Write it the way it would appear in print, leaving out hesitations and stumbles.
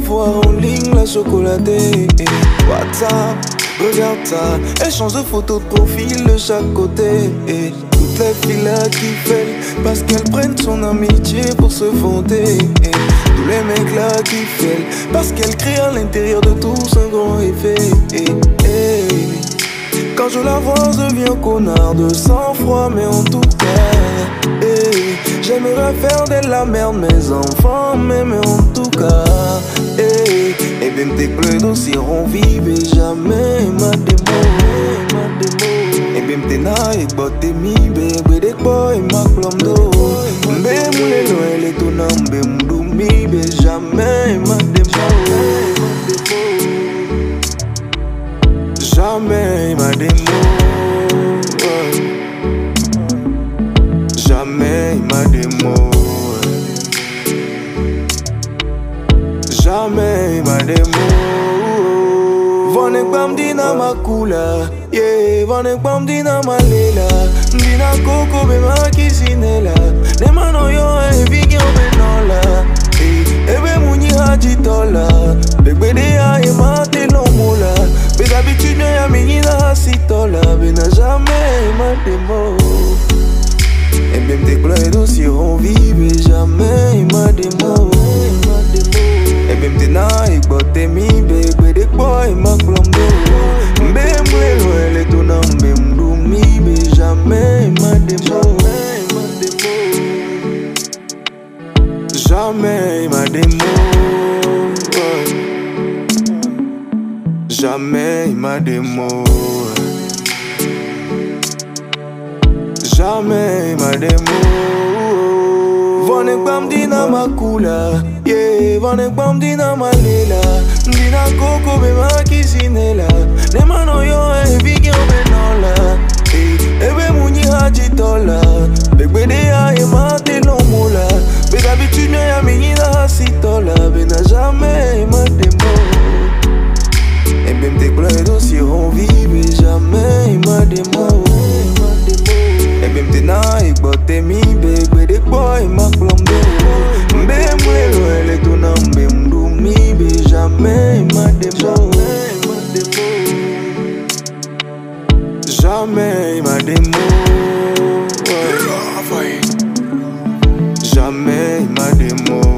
voir en ligne la chocolatée. WhatsApp, regarde ça, elle change de photo de profil de chaque côté. Toutes les filles là qui veulent parce qu'elles prennent son amitié pour se fonder. Tous les mecs là qui veulent parce qu'elles créent à l'intérieur de tous un grand effet. Quand je la vois, je deviens connard de sang-froid, mais en tout cas, j'aimerais faire de la merde mes enfants, mais en tout cas, et bien tes pleurs d'aussi on vive jamais ma démo, et bien t'es naïf, t'es mi bébé des boys ma plombo, mais moulé loin les tournants, mais m'doumi, jamais ma démo. Jamais ma démo, jamais ma démo, jamais ma démo. Vonek bam dina ma kula, yeah. Vonek bam dina ma lela, dina koko be ma kisinela. Ne mano yo vigi obenola, ebe muni haji tola, bebe de aye mate lomola. Mais d'habitude, y'a menina assis tola, mais n'a jamais ma démo. Et même tes pleurs d'aussi on vive, jamais ma démo. Et même tes naïfs, t'es mi bébé des boys ma plombo. Mais moi, loin les tournants, mais m'doumi, mais jamais ma démo. Jamais ma démo. Jamais ma démo, jamais ma démo. Vonek bam dina ma kula, yeah. Vonek bam dina ma lela, dina koko be ma kisinela. Ne mano yo vigi obenola, ebe muni haji tola, bebe de aye mate lomola. Mais d'habitude y'a menina assis tola, mais n'a jamais ma démo. Et même tes pleurs d'aussi on vive, jamais ma démo. Et même tes naïfs, t'es mi bébé des boys ma plombo. Mais moi loin les tournants, mais m'doumi, jamais ma démo. Jamais ma démo. Jamais ma démo.